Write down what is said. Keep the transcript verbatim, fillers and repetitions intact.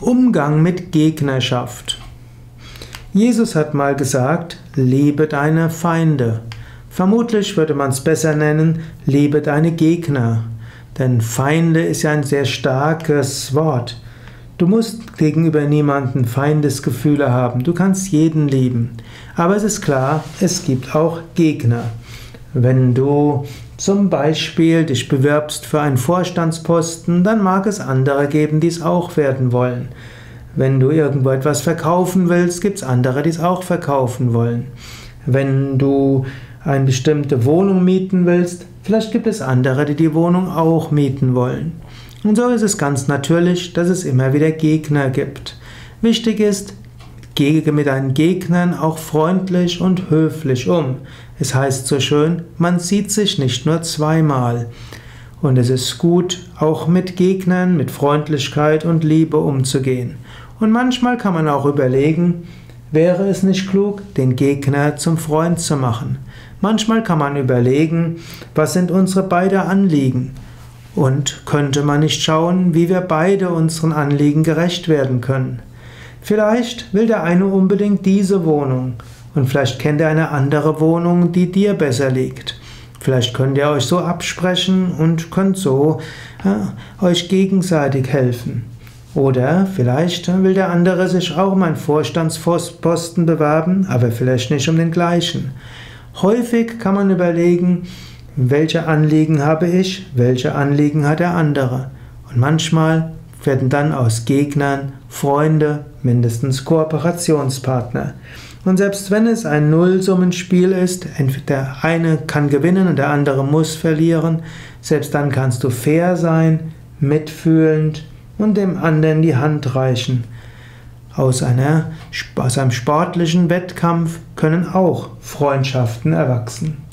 Umgang mit Gegnerschaft. Jesus hat mal gesagt, liebe deine Feinde. Vermutlich würde man es besser nennen, liebe deine Gegner. Denn Feinde ist ja ein sehr starkes Wort. Du musst gegenüber niemanden Feindesgefühle haben. Du kannst jeden lieben. Aber es ist klar, es gibt auch Gegner. Wenn du zum Beispiel dich bewirbst für einen Vorstandsposten, dann mag es andere geben, die es auch werden wollen. Wenn du irgendwo etwas verkaufen willst, gibt es andere, die es auch verkaufen wollen. Wenn du eine bestimmte Wohnung mieten willst, vielleicht gibt es andere, die die Wohnung auch mieten wollen. Und so ist es ganz natürlich, dass es immer wieder Gegner gibt. Wichtig ist, gehe mit deinen Gegnern auch freundlich und höflich um. Es heißt so schön, man sieht sich nicht nur zweimal. Und es ist gut, auch mit Gegnern mit Freundlichkeit und Liebe umzugehen. Und manchmal kann man auch überlegen, wäre es nicht klug, den Gegner zum Freund zu machen? Manchmal kann man überlegen, was sind unsere beiden Anliegen? Und könnte man nicht schauen, wie wir beide unseren Anliegen gerecht werden können? Vielleicht will der eine unbedingt diese Wohnung und vielleicht kennt er eine andere Wohnung, die dir besser liegt. Vielleicht könnt ihr euch so absprechen und könnt so ja, euch gegenseitig helfen. Oder vielleicht will der andere sich auch um einen Vorstandsposten bewerben, aber vielleicht nicht um den gleichen. Häufig kann man überlegen, welche Anliegen habe ich, welche Anliegen hat der andere. Und manchmal werden dann aus Gegnern Freunde, mindestens Kooperationspartner. Und selbst wenn es ein Nullsummenspiel ist, entweder der eine kann gewinnen und der andere muss verlieren, selbst dann kannst du fair sein, mitfühlend und dem anderen die Hand reichen. Aus, einer, aus einem sportlichen Wettkampf können auch Freundschaften erwachsen.